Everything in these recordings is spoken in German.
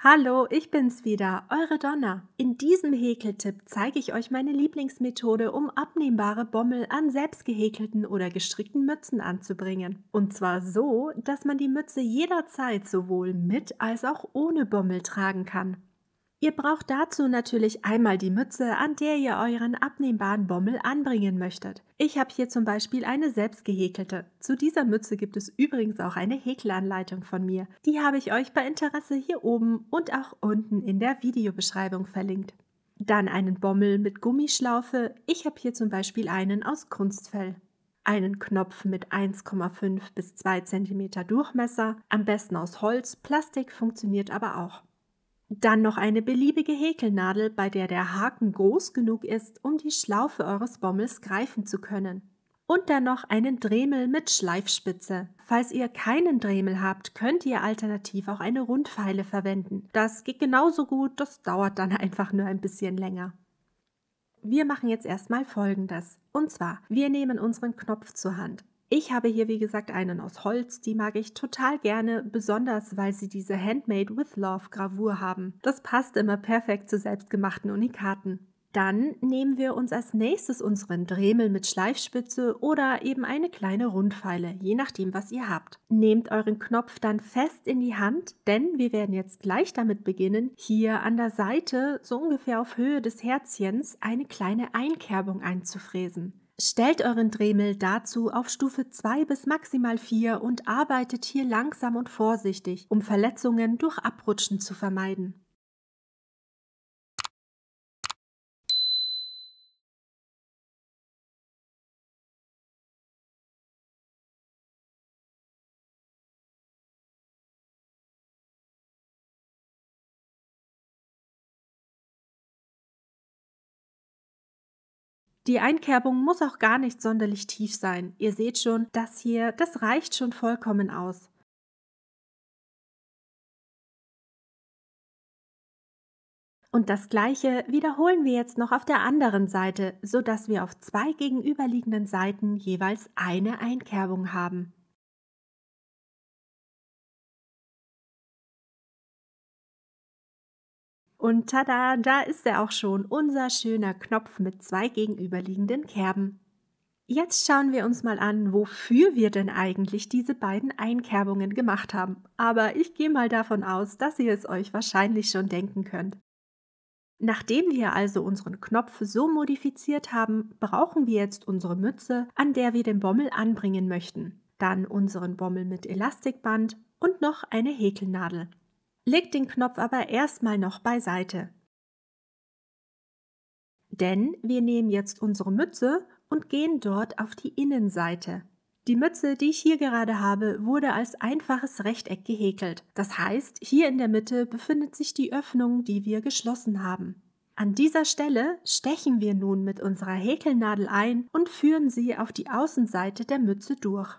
Hallo, ich bin's wieder, eure Donna. In diesem Häkeltipp zeige ich euch meine Lieblingsmethode, um abnehmbare Bommel an selbst gehäkelten oder gestrickten Mützen anzubringen. Und zwar so, dass man die Mütze jederzeit sowohl mit als auch ohne Bommel tragen kann. Ihr braucht dazu natürlich einmal die Mütze, an der ihr euren abnehmbaren Bommel anbringen möchtet. Ich habe hier zum Beispiel eine selbst gehäkelte. Zu dieser Mütze gibt es übrigens auch eine Häkelanleitung von mir. Die habe ich euch bei Interesse hier oben und auch unten in der Videobeschreibung verlinkt. Dann einen Bommel mit Gummischlaufe. Ich habe hier zum Beispiel einen aus Kunstfell. Einen Knopf mit 1,5 bis 2 cm Durchmesser, am besten aus Holz, Plastik funktioniert aber auch. Dann noch eine beliebige Häkelnadel, bei der der Haken groß genug ist, um die Schlaufe eures Bommels greifen zu können. Und dann noch einen Dremel mit Schleifspitze. Falls ihr keinen Dremel habt, könnt ihr alternativ auch eine Rundfeile verwenden. Das geht genauso gut, das dauert dann einfach nur ein bisschen länger. Wir machen jetzt erstmal Folgendes. Und zwar, wir nehmen unseren Knopf zur Hand. Ich habe hier wie gesagt einen aus Holz, die mag ich total gerne, besonders weil sie diese Handmade with Love Gravur haben. Das passt immer perfekt zu selbstgemachten Unikaten. Dann nehmen wir uns als nächstes unseren Dremel mit Schleifspitze oder eben eine kleine Rundfeile, je nachdem was ihr habt. Nehmt euren Knopf dann fest in die Hand, denn wir werden jetzt gleich damit beginnen, hier an der Seite, so ungefähr auf Höhe des Herzchens, eine kleine Einkerbung einzufräsen. Stellt euren Dremel dazu auf Stufe 2 bis maximal 4 und arbeitet hier langsam und vorsichtig, um Verletzungen durch Abrutschen zu vermeiden. Die Einkerbung muss auch gar nicht sonderlich tief sein. Ihr seht schon, das reicht schon vollkommen aus. Und das Gleiche wiederholen wir jetzt noch auf der anderen Seite, sodass wir auf zwei gegenüberliegenden Seiten jeweils eine Einkerbung haben. Und tada, da ist er auch schon, unser schöner Knopf mit zwei gegenüberliegenden Kerben. Jetzt schauen wir uns mal an, wofür wir denn eigentlich diese beiden Einkerbungen gemacht haben. Aber ich gehe mal davon aus, dass ihr es euch wahrscheinlich schon denken könnt. Nachdem wir also unseren Knopf so modifiziert haben, brauchen wir jetzt unsere Mütze, an der wir den Bommel anbringen möchten. Dann unseren Bommel mit Elastikband und noch eine Häkelnadel. Legt den Knopf aber erstmal noch beiseite. Denn wir nehmen jetzt unsere Mütze und gehen dort auf die Innenseite. Die Mütze, die ich hier gerade habe, wurde als einfaches Rechteck gehäkelt. Das heißt, hier in der Mitte befindet sich die Öffnung, die wir geschlossen haben. An dieser Stelle stechen wir nun mit unserer Häkelnadel ein und führen sie auf die Außenseite der Mütze durch.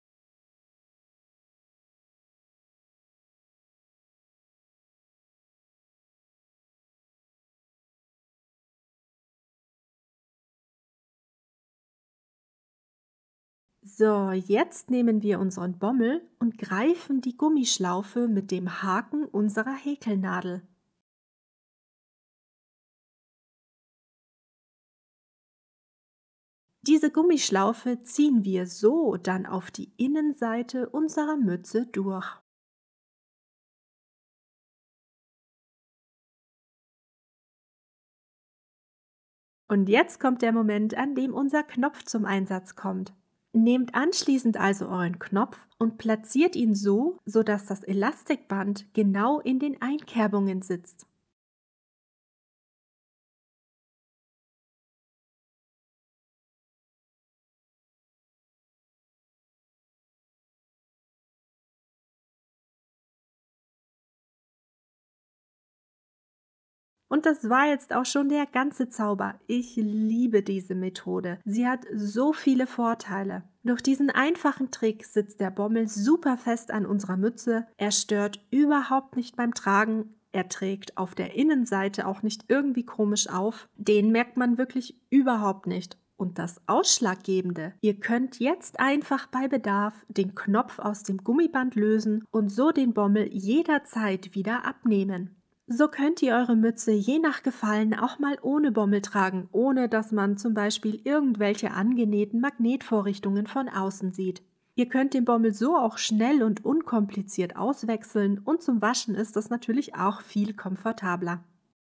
So, jetzt nehmen wir unseren Bommel und greifen die Gummischlaufe mit dem Haken unserer Häkelnadel. Diese Gummischlaufe ziehen wir so dann auf die Innenseite unserer Mütze durch. Und jetzt kommt der Moment, an dem unser Knopf zum Einsatz kommt. Nehmt anschließend also euren Knopf und platziert ihn so, sodass das Elastikband genau in den Einkerbungen sitzt. Und das war jetzt auch schon der ganze Zauber. Ich liebe diese Methode. Sie hat so viele Vorteile. Durch diesen einfachen Trick sitzt der Bommel super fest an unserer Mütze. Er stört überhaupt nicht beim Tragen. Er trägt auf der Innenseite auch nicht irgendwie komisch auf. Den merkt man wirklich überhaupt nicht. Und das Ausschlaggebende: Ihr könnt jetzt einfach bei Bedarf den Knopf aus dem Gummiband lösen und so den Bommel jederzeit wieder abnehmen. So könnt ihr eure Mütze je nach Gefallen auch mal ohne Bommel tragen, ohne dass man zum Beispiel irgendwelche angenähten Magnetvorrichtungen von außen sieht. Ihr könnt den Bommel so auch schnell und unkompliziert auswechseln und zum Waschen ist das natürlich auch viel komfortabler.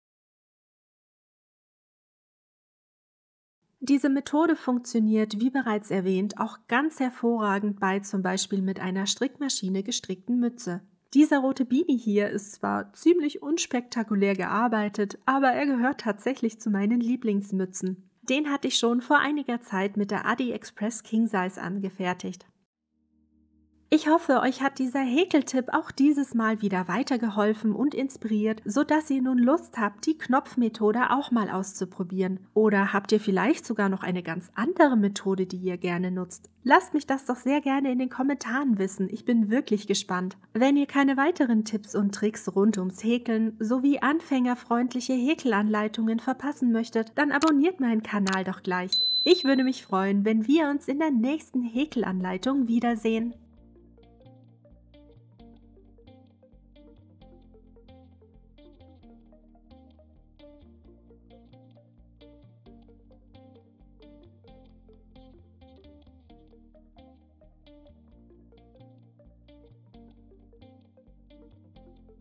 Diese Methode funktioniert, wie bereits erwähnt, auch ganz hervorragend bei zum Beispiel mit einer Strickmaschine gestrickten Mütze. Dieser rote Beanie hier ist zwar ziemlich unspektakulär gearbeitet, aber er gehört tatsächlich zu meinen Lieblingsmützen. Den hatte ich schon vor einiger Zeit mit der AliExpress King Size angefertigt. Ich hoffe, euch hat dieser Häkeltipp auch dieses Mal wieder weitergeholfen und inspiriert, sodass ihr nun Lust habt, die Knopfmethode auch mal auszuprobieren. Oder habt ihr vielleicht sogar noch eine ganz andere Methode, die ihr gerne nutzt? Lasst mich das doch sehr gerne in den Kommentaren wissen, ich bin wirklich gespannt. Wenn ihr keine weiteren Tipps und Tricks rund ums Häkeln sowie anfängerfreundliche Häkelanleitungen verpassen möchtet, dann abonniert meinen Kanal doch gleich. Ich würde mich freuen, wenn wir uns in der nächsten Häkelanleitung wiedersehen.